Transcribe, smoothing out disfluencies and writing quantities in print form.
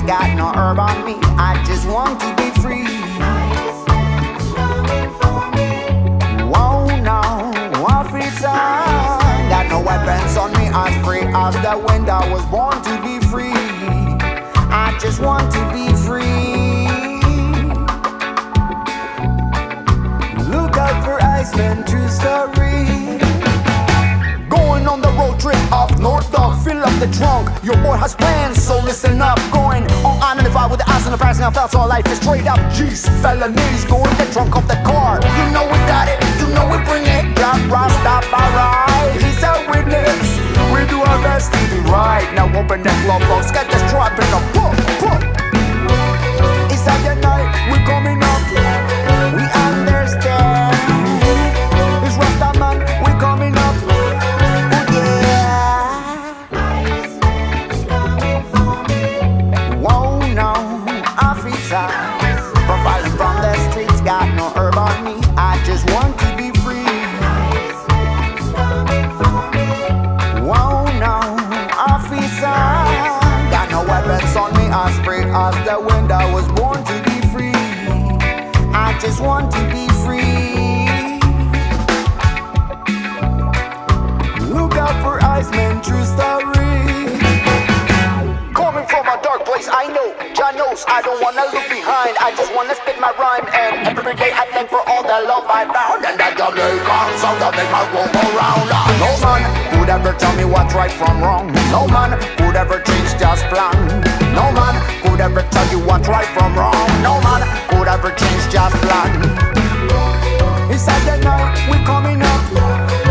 streets got no herb on me. I just want to be free. Whoa, no, officer, got no weapons on me. As free as the wind, I was born to be free. I just want to be free. Look out for Iceland, true story. Going on the road trip up north, dog, fill up the trunk. Your boy has plans, so listen up. Going on and vibe with the ass and the price, and I felt so life is straight up. G's, felonies, go in the trunk of the car. You know we got it, you know we bring it. Black Rastafari, he's a witness. We do our best to be right. Now open that glove box, get the strap in the put. It's Saturday night, we coming up. We understand. It's Rastaman, we coming up. Profiling from the streets, got no herb on me. I just want to be free. Whoa, no, officer, got no weapons on me. As free as the wind, I was born to be free. I just want to be free. Look out for Iceman, true story. Coming from a dark place, I know, Jah knows I don't wanna look behind. I just wanna spit my rhyme, and every day I thank for all the love I found. And that Jamaican sound that make my world go round. No man could ever tell me what's right from wrong. No man could ever change just plan. No man could ever tell you what's right from wrong. No man could ever change just plan. It's Saturday night, we coming up.